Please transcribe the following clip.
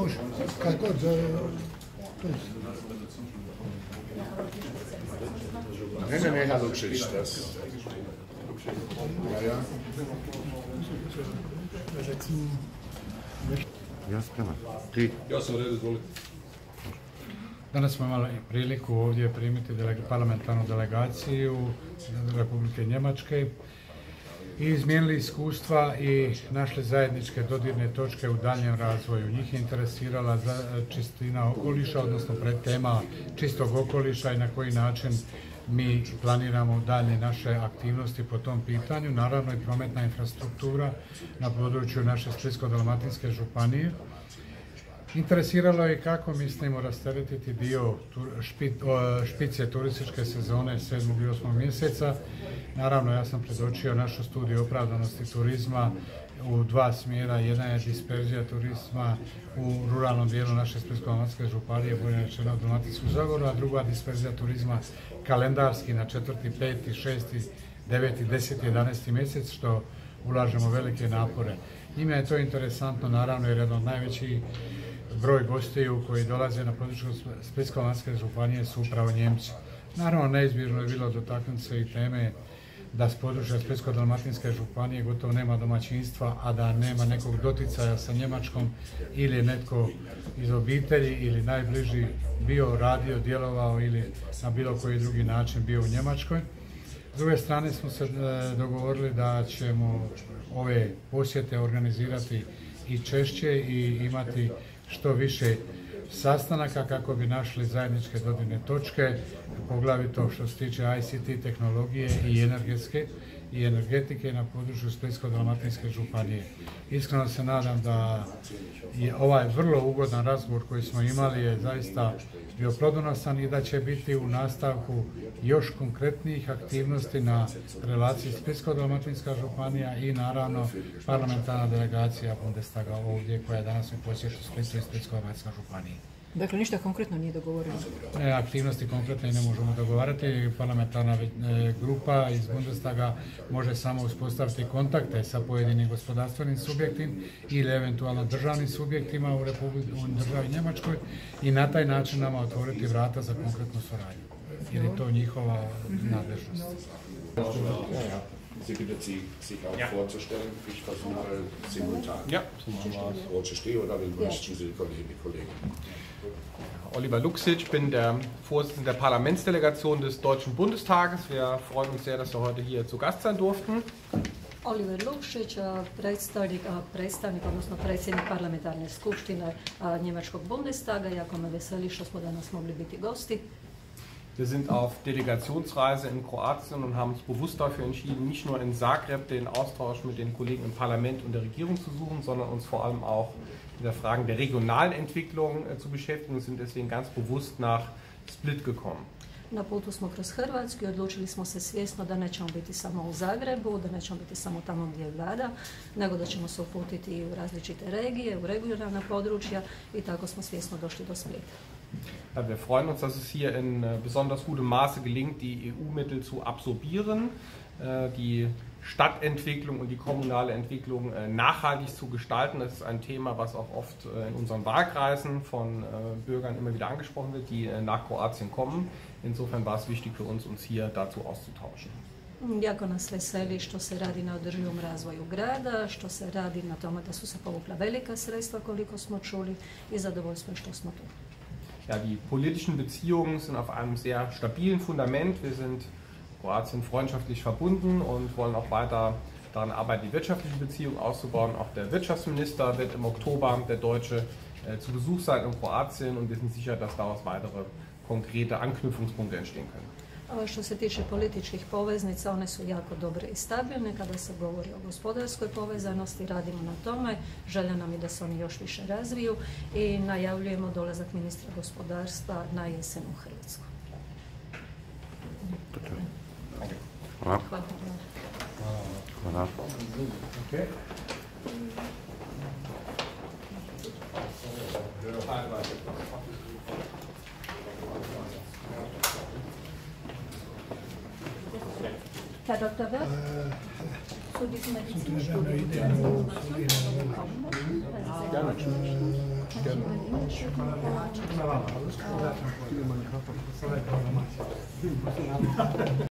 može, kad god Ne, Herr Lukšić, das. Ja. Ja spreman. Ja sam u redu, izvolite. Danas smo imali priliku ovdje primiti parlamentarnu delegaciju Republike Njemačke i izmijenili iskustva i našli zajedničke dodirne točke u daljem razvoju. Njih je interesirala čistina okoliša, odnosno predtema čistog okoliša i na koji način mi planiramo dalje naše aktivnosti po tom pitanju. Naravno i prometna infrastruktura na području naše Splitsko-dalmatinske županije. Interesiralo je kako mislimo rasteretiti dio špice turističke sezone 7. i 8. mjeseca. Naravno, ja sam predočio našu studiju opravdanosti turizma u dva smjera. Jedna je disperzija turizma u ruralnom dijelu naše Splitsko-dalmatinske županije, bolje rečeno Dalmatinsku zagoru, a druga disperzija turizma kalendarski na 4., 5., 6., 9., 10., 11. mjesec, što ulažemo velike napore. Njima je to interesantno, naravno, jer jedan od najvećih broj gostiju koji dolaze na području Splitsko-dalmatinske županije su upravo Njemci. Naravno, neizbježno je bilo dotaknuti se i teme da s područja Splitsko-dalmatinske županije gotovo nema domaćinstva, a da nema nekog doticaja sa Njemačkom ili je netko iz obitelji ili najbliži bio, radio, djelovao ili na bilo koji drugi način bio u Njemačkoj. S druge strane smo se dogovorili da ćemo ove posjete organizirati i češće i imati što više sastanaka kako bi našli zajedničke dodirne točke, poglavito što se tiče ICT tehnologije i energetike na području Splitsko-dalmatinske županije. Iskreno se nadam da je ovaj vrlo ugodan razgovor koji smo imali je zaista bio plodonosan i da će biti u nastavku još konkretnijih aktivnosti na relaciji Splitsko-dalmatinska županija i naravno parlamentarna delegacija Bundestaga ovdje koja je danas u posjetu Splitu i Splitsko-dalmatinska županija. Dakle, ništa konkretno nije dogovoreno? Aktivnosti konkretne ne možemo dogovarati. Parlamentarna grupa iz Bundestaga može samo uspostaviti kontakte sa pojedinim gospodarstvenim subjektima ili eventualno državnim subjektima u državi Njemačkoj i na taj način nama otvoriti vrata za konkretnu suradnju. Jer je to njihova nadležnost. Sie bittet sich auch vorzustellen. Ich versuche simultan vorzustehen oder wünschen Sie die Kolleginnen und Kollegen? Oliver Lukšić, ich bin der Vorsitzende der Parlamentsdelegation des Deutschen Bundestages. Wir freuen uns sehr, dass wir heute hier zu Gast sein durften. Oliver Lukšić, predstavnik, odnosno predsjednik parlamentarne skupštine Njemačkog Bundestaga. Jako me veseli što smo danas mogli biti gosti. Wir sind auf Delegationsreise in Kroatien und haben uns bewusst dafür entschieden, nicht nur in Zagreb den Austausch mit den Kollegen im Parlament und der Regierung zu suchen, sondern uns vor allem auch mit der Frage der regionalen Entwicklung zu beschäftigen und sind deswegen ganz bewusst nach Split gekommen. Na putu smo kroz Hrvatsku i odlučili smo se svjesno da nećemo biti samo u Zagrebu, da nećemo biti samo tamo gdje je vlada, nego da ćemo se uputiti i u različite regije, u regionalna područja i tako smo svjesno došli do Splita. Ja, wir freuen uns, dass es hier in besonders gutem Maße gelingt, die EU-Mittel zu absorbieren, die Stadtentwicklung und die kommunale Entwicklung nachhaltig zu gestalten. Das ist ein Thema, was auch oft in unseren Wahlkreisen von Bürgern immer wieder angesprochen wird, die nach Kroatien kommen. Insofern war es wichtig für uns, uns hier dazu auszutauschen. Jako nas veseli što se radi na održivom razvoju grada, što se radi na tome da su se povukla velika sredstva koliko smo čuli i zadovoljstvo što smo tu. Ja, die politischen Beziehungen sind auf einem sehr stabilen Fundament. Wir sind Kroatien freundschaftlich verbunden und wollen auch weiter daran arbeiten, die wirtschaftliche Beziehung auszubauen. Auch der Wirtschaftsminister wird im Oktober, der Deutsche, zu Besuch sein in Kroatien und wir sind sicher, dass daraus weitere konkrete Anknüpfungspunkte entstehen können. Što se tiče političkih poveznica, one su jako dobre i stabilne. Kada se govori o gospodarskoj povezanosti, radimo na tome. Želja nam je da se oni još više razviju i najavljujemo dolazak ministra gospodarstva na jesen u Hrvatsku. Hvala. Hvala. Herr Dr. Wirth, zu diesem medizinischen Studien. Hvala.